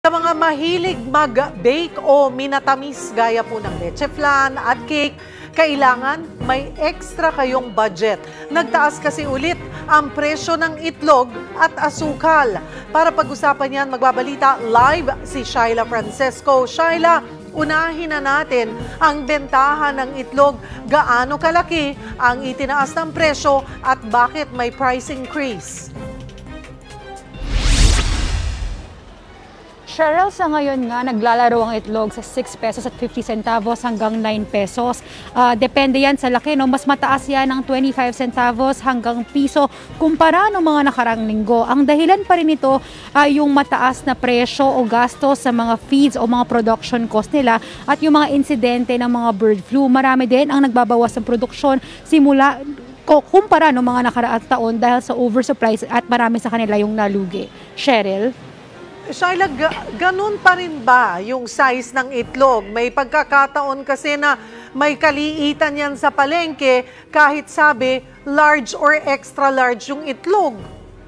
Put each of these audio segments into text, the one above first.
Sa mga mahilig mag-bake o minatamis gaya po ng leche flan at cake, kailangan may extra kayong budget. Nagtaas kasi ulit ang presyo ng itlog at asukal. Para pag-usapan yan, magbabalita live si Shyla Francesco. Shyla, unahin na natin ang bentahan ng itlog. Gaano kalaki ang itinaas ng presyo at bakit may price increase? Cheryl, sa ngayon nga, naglalaro ang itlog sa 6 pesos at 50 centavos hanggang 9 pesos. Depende yan sa laki, no? Mas mataas yan ng 25 centavos hanggang piso kumpara ng mga nakarang linggo. Ang dahilan pa rin ito ay yung mataas na presyo o gastos sa mga feeds o mga production cost nila at yung mga insidente ng mga bird flu. Marami din ang nagbabawas ng produksyon simula kumpara ng mga nakaraang taon dahil sa oversupply at marami sa kanila yung nalugi. Cheryl? Shyla, ganun pa rin ba yung size ng itlog? May pagkakataon kasi na may kaliitan yan sa palengke kahit sabi large or extra large yung itlog.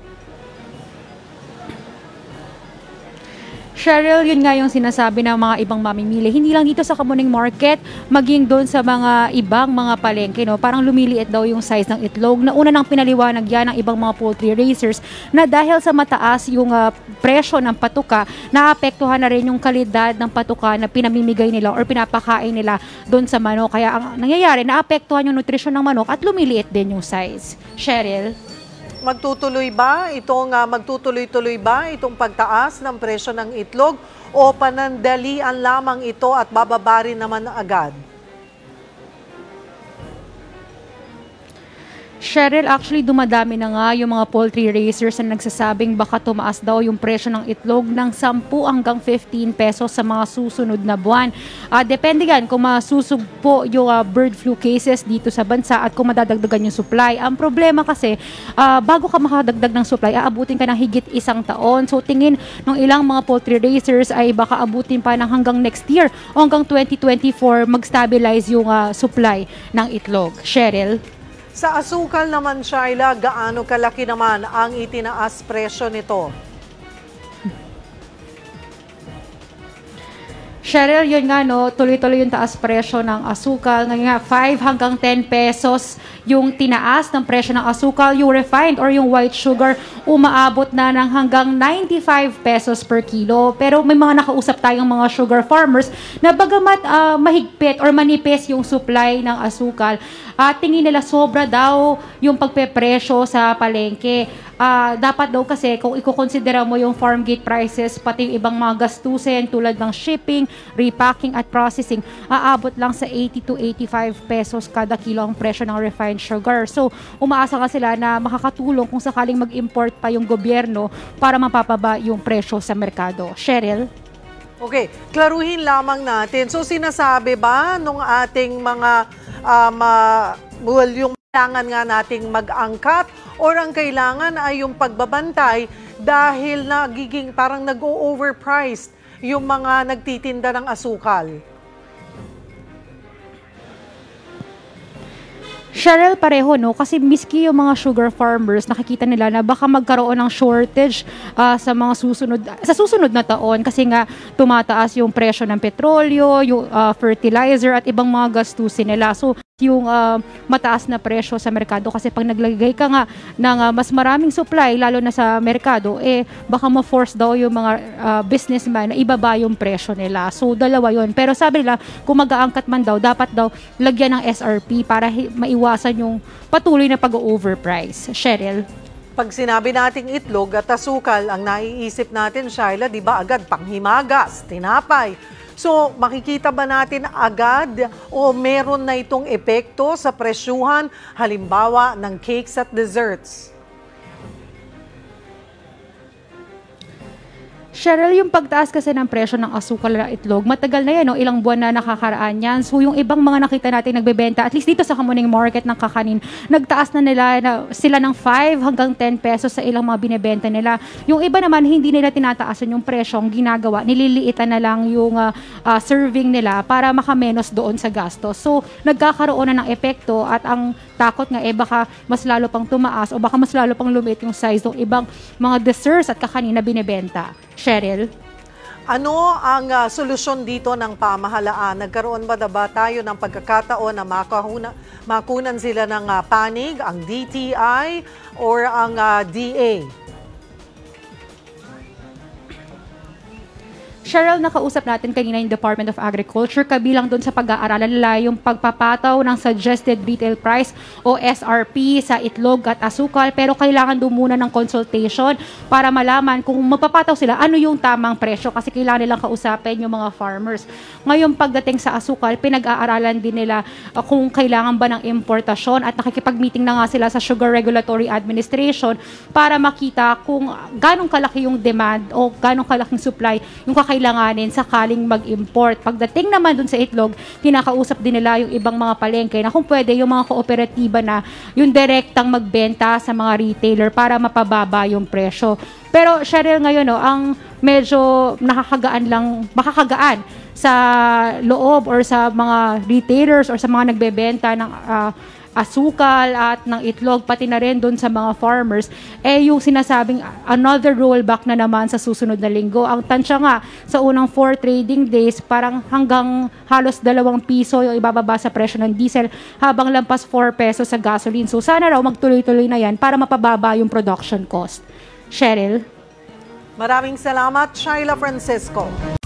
Cheryl, yun nga yung sinasabi ng mga ibang mamimili. Hindi lang dito sa Kamuning Market, maging doon sa mga ibang mga palengke, no? Parang lumiliit daw yung size ng itlog. Nauna nang pinaliwanag yan ng ibang mga poultry raisers na dahil sa mataas yung presyo ng patuka, naapektuhan na rin yung kalidad ng patuka na pinamimigay nila or pinapakain nila doon sa manok. Kaya ang nangyayari, naapektuhan yung nutrisyon ng manok at lumiliit din yung size. Cheryl? Magtutuloy-tuloy ba itong pagtaas ng presyo ng itlog o panandalian lamang ito at bababa rin naman agad? Cheryl, actually dumadami na nga yung mga poultry raisers na nagsasabing baka tumaas daw yung presyo ng itlog ng 10 hanggang 15 pesos sa mga susunod na buwan. Depende yan kung masusugpo yung bird flu cases dito sa bansa at kung madadagdagan yung supply. Ang problema kasi, bago ka makadagdag ng supply, aabutin ka ng higit 1 taon. So tingin ng ilang mga poultry raisers ay baka abutin pa ng hanggang next year o hanggang 2024 mag-stabilize yung supply ng itlog. Cheryl? Sa asukal naman, Shyla, gaano kalaki naman ang itinaas presyo nito? Cheryl, yun nga, no, tuloy-tuloy yung taas presyo ng asukal. Ngayon nga, 5 hanggang 10 pesos yung tinaas ng presyo ng asukal. Yung refined or yung white sugar, umaabot na ng hanggang 95 pesos per kilo. Pero may mga nakausap tayong mga sugar farmers na bagamat mahigpit or manipis yung supply ng asukal, tingin nila sobra daw yung pagpepresyo sa palengke. Dapat daw kasi kung ikukonsidera mo yung farm gate prices, pati yung ibang mga gastusin tulad ng shipping, repacking at processing, aabot lang sa 80 to 85 pesos kada kilo ang presyo ng refined sugar. So, umaasa ka sila na makakatulong kung sakaling mag-import pa yung gobyerno para mapapaba yung presyo sa merkado. Cheryl? Okay, klaruhin lamang natin. So, sinasabi ba nung ating mga yung kailangan nga nating mag-angkat or ang kailangan ay yung pagbabantay dahil nagiging parang nag-o-overpriced yung mga nagtitinda ng asukal? Cheryl, pareho, no? Kasi miski yung mga sugar farmers, nakikita nila na baka magkaroon ng shortage sa susunod na taon kasi nga tumataas yung presyo ng petrolyo, yung fertilizer at ibang mga gastusin nila. So, yung mataas na presyo sa merkado kasi pag naglagay ka nga ng mas maraming supply, lalo na sa merkado, baka ma-force daw yung mga businessman na ibaba yung presyo nila. So, dalawa yun. Pero sabi nila, kung mag-aangkat man daw, dapat daw lagyan ng SRP para maiwasan yung patuloy na pag-overprice. Cheryl? Pag sinabi nating itlog at asukal, ang naiisip natin, Shyla, di ba agad panghimagas, tinapay. So, makikita ba natin agad o meron na itong epekto sa presyuhan, halimbawa ng cakes at desserts? Cheryl, yung pagtaas kasi ng presyo ng asukal at itlog, matagal na yan, no? Ilang buwan na nakakaraan yan. So yung ibang mga nakita natin nagbebenta, at least dito sa Kamuning Market ng kakanin, nagtaas na sila ng 5 hanggang 10 pesos sa ilang mga binebenta nila. Yung iba naman, hindi nila tinataasan yung presyo, ang ginagawa, nililiitan na lang yung serving nila para makamenos doon sa gastos. So nagkakaroon na ng epekto at ang takot nga baka mas lalo pang tumaas o baka mas lalo pang lumiit yung size ng ibang mga desserts at kakanin na binebenta. Cheryl? Ano ang solusyon dito ng pamahalaan? Nagkaroon ba tayo ng pagkakataon na makunan sila ng panig, ang DTI or ang DA? Cheryl, nakausap natin kanina yung Department of Agriculture, kabilang doon sa pag-aaralan nila yung pagpapataw ng suggested retail price o SRP sa itlog at asukal, pero kailangan doon muna ng consultation para malaman kung magpapataw sila, ano yung tamang presyo, kasi kailangan nilang kausapin yung mga farmers. Ngayon, pagdating sa asukal, pinag-aaralan din nila kung kailangan ba ng importasyon at nakikipag-meeting na nga sila sa Sugar Regulatory Administration para makita kung ganong kalaki yung demand o ganong kalaking supply yung kailanganin sakaling mag-import. Pagdating naman dun sa itlog, kinakausap din nila yung ibang mga palengke na kung pwede yung mga kooperatiba na yung direktang magbenta sa mga retailer para mapababa yung presyo. Pero Cheryl, ngayon ang medyo makakagaan sa loob or sa mga retailers or sa mga nagbebenta ng asukal at ng itlog, pati na rin doon sa mga farmers, yung sinasabing another rollback na naman sa susunod na linggo. Ang tansya nga, sa unang 4 trading days, parang hanggang halos 2 piso yung ibababa sa presyo ng diesel, habang lampas 4 pesos sa gasoline. So sana raw magtuloy-tuloy na yan para mapababa yung production cost. Cheryl? Maraming salamat, Shaila Francisco.